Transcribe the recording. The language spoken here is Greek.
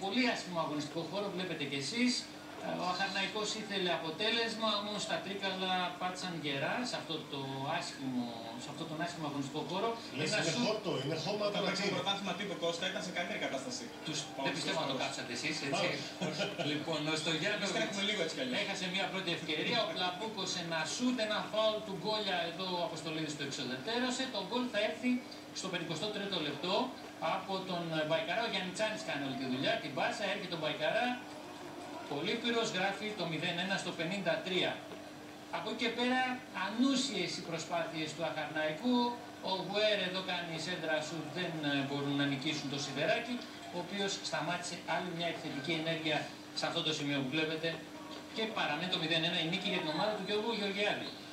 πολύ άσχημο αγωνιστικό χώρο, βλέπετε κι εσείς. Ο Αχαρναϊκός ήθελε αποτέλεσμα, όμως τα Τρίκαλα πάτησαν γερά σε αυτόν τον άσχημο αγωνιστικό χώρο. Είναι χώμα το μεταξύ. Το πρωτάθλημα τύπου Κώστα ήταν σε καλύτερη κατάσταση. Δεν πιστεύω να το κάψατε εσείς, έτσι. Λοιπόν, στο Γιάννοβιτς έχασε μια πρώτη ευκαιρία. Ο Πλαμπούκος ένα σούτ, ένα φάουλ του Γκόλια, εδώ ο Αποστολίδης το εξοδετέρωσε. Το γκολ θα έρθει στο 53ο λεπτό από τον Μπαϊκαρά. Ο Γιαννιτσάνης κάνει όλη τη δουλειά, την πάσα, έρχεται τον Μπαϊκαρά. Πολύπυρος γράφει το 0-1 στο 53. Από εκεί και πέρα ανούσιες οι προσπάθειες του Αχαρναϊκού. Ο Γουέρ εδώ κάνει σέντρα σου, δεν μπορούν να νικήσουν το Σιδεράκι, ο οποίος σταμάτησε άλλη μια επιθετική ενέργεια σε αυτό το σημείο που βλέπετε και παραμένει το 0-1 η νίκη για την ομάδα του Γιώργου Γεωργιάδη.